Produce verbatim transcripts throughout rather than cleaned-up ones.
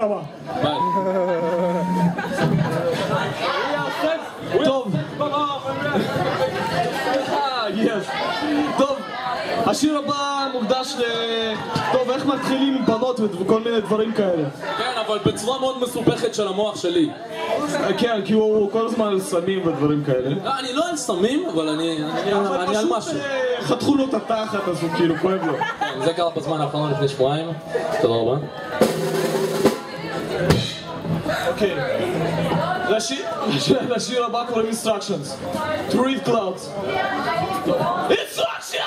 טוב, טוב, השיר הבא מוקדש ל... טוב, איך מתחילים עם בנות וכל מיני דברים כאלה. כן, אבל בצורה מאוד מסובכת של המוח שלי. כן, כי הוא כל הזמן על סמים ודברים כאלה. לא, אני לא על סמים, אבל אני על משהו. פשוט חתכו לו את התחת, אז הוא כאילו כואב לו. זה קרה בזמן האחרון לפני שבועיים. תודה רבה. אוקיי, לשיר הבא קוראים Instructions. To read clouds. Instructions!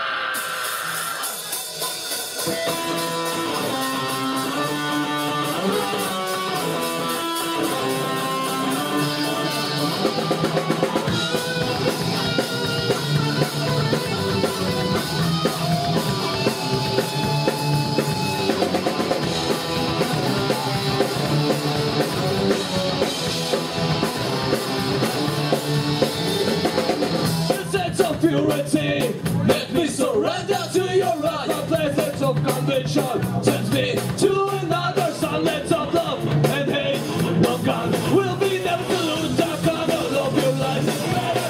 Purity, make me surrender to your right. The places of conviction sends me to another sunlight of love and hate. No gun will be never to lose the color of your life. It's better.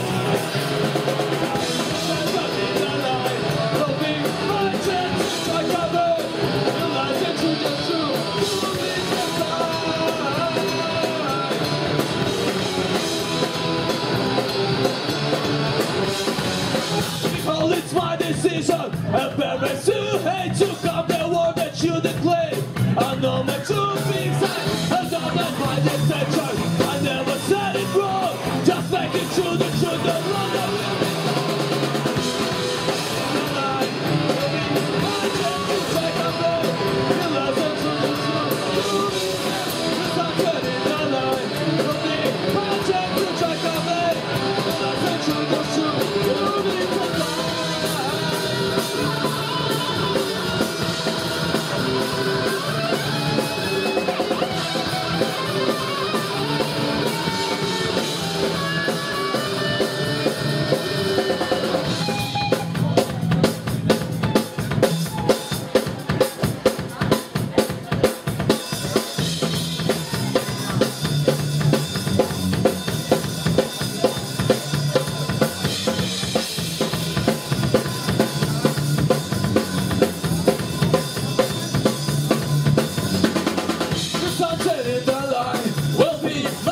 Loving my chance, I cover the lies and truth is true. Well, it's my decision, embarrassed to hate to come the word that you declare. I know my true things, I know that my intention. I never said it wrong, just making sure the truth of love. Sunset in the line will be